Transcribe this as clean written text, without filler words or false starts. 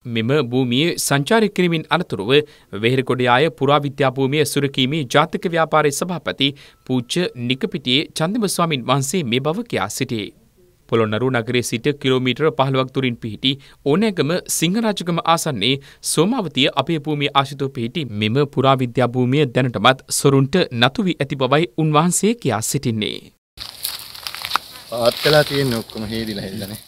මෙම භූමියේ සංචාරය කිරීමෙන් අනතුරුව වෙහෙරගොඩයාය පුරාවිද්‍යා භූමිය සුරකීමේ ජාතික ව්‍යාපාරයේ සභාපති පූජ්‍ය නිකපිටියේ චන්දිම ස්වාමින් වහන්සේ මේ බව කියා සිටියේ. පොළොන්නරු නගරයේ සිට කිලෝමීටර් 15ක් දුරින් පිහිටි ඕනෑගම සිංහරාජගම ආසන්නයේ සෝමාවතිය අපේ භූමිය ආශ්‍රිතව පිහිටි මෙම පුරාවිද්‍යා භූමිය දැනටමත් සොරුන්ට නතු වී ඇති බවයි උන්වහන්සේ කියා සිටින්නේ. පාත් කළා තියෙන්නේ ඔක්කොම හේදිලා හෙල්ලනේ.